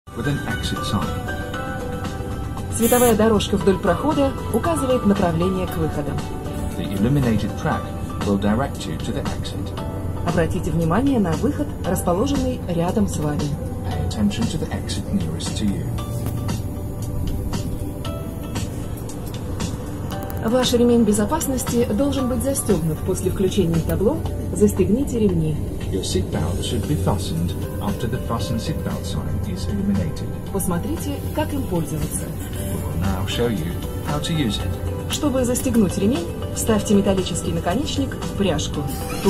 with an exit sign. Световая дорожка вдоль прохода указывает направление к выходам. The illuminated track will direct you to the exit. Обратите внимание на выход, расположенный рядом с вами. Pay attention to the exit nearest to you. Ваш ремень безопасности должен быть застегнут. После включения табло «Застегните ремни». Your seatbelt should be fastened after the fasten seatbelt sign is illuminated. Посмотрите, как им пользоваться. We will now show you how to use it. Чтобы застегнуть ремень, вставьте металлический наконечник в пряжку.